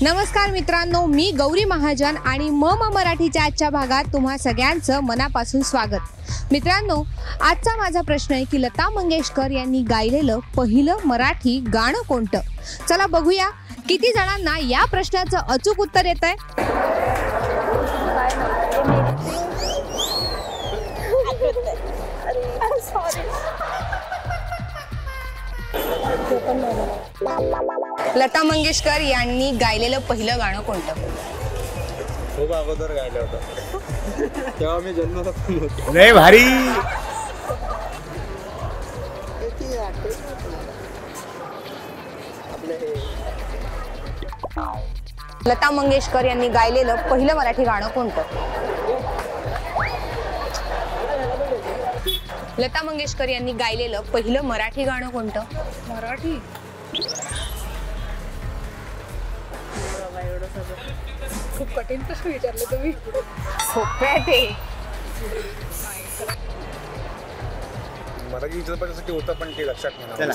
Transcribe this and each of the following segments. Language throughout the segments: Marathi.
नमस्कार मित्रांनो, मी गौरी महाजन आणि मराठीच्या आजच्या भागात तुम्हा सगळ्यांचं मनापासून स्वागत। मित्रांनो, आजचा माझा प्रश्न आहे की लता मंगेशकर यांनी गायलेलं पहिलं मराठी गाणं कोणतं? चला बघूया किती जणांना या प्रश्नाचं अचूक उत्तर येतंय। लता मंगेशकर यांनी गायलेलं पहिलं गाणं कोणतं? खूप अगोदर गायलं होतं, तेव्हा मी जन्माला पण होतो। लय भारी। लता मंगेशकर यांनी गायलेलं पहिलं मराठी गाणं कोणतं? लता मंगेशकर यांनी गायलेलं पहिलं मराठी गाणं कोणतं? मराठी खूप कठीण प्रश्न विचारले तुम्ही। सोपे आहे ते। मराठी चित्रपटासाठी होतं पण ते लक्षात नाही।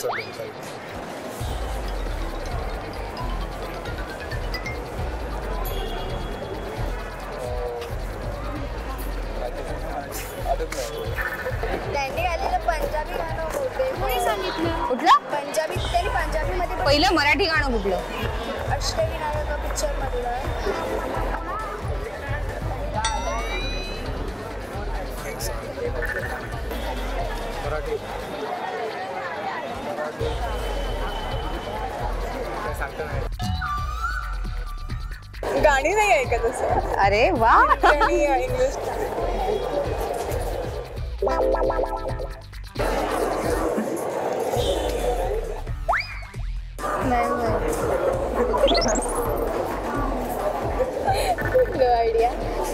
त्यांनी गायलेलं पंजाबी गाणं होते। कोणी सांगितलं? कुठलं? पंजाबी, त्यांनी पंजाबीमध्ये पहिलं मराठी गाणं कुठलं? अष्टविनायक पिक्चर मधलं मराठी गाणी नाही आहे का तसं? अरे वा। गाणी English no idea.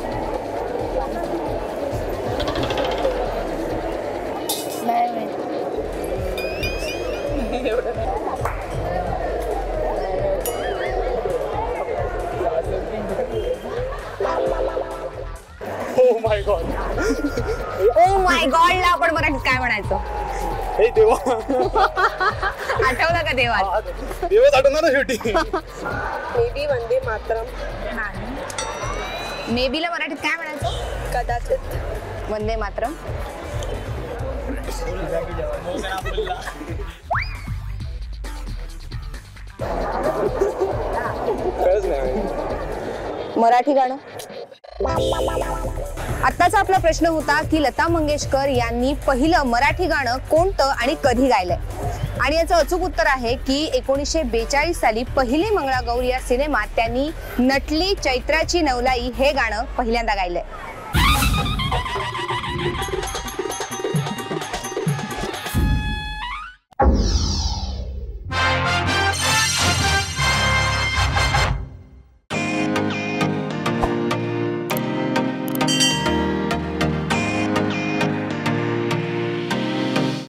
Oh my god. Oh my god ला आपण मराठीत काय म्हणायचं? हे देवा, आठवलं का देवा? देवच आठवणार ना शेवटी। May be Vande Mataram. May be ला मराठीत काय म्हणायचं? कदाचित वंदे मातरम। खरंच नाही मराठी गाणं। आत्ताचा आपला प्रश्न होता की लता मंगेशकर यांनी पहिलं मराठी गाणं कोणतं आणि कधी गायलंय, आणि याचं अचूक उत्तर आहे की 1942 साली पहिली मंगळागौर या सिनेमात त्यांनी नटली चैत्राची नवलाई हे गाणं पहिल्यांदा गायलंय।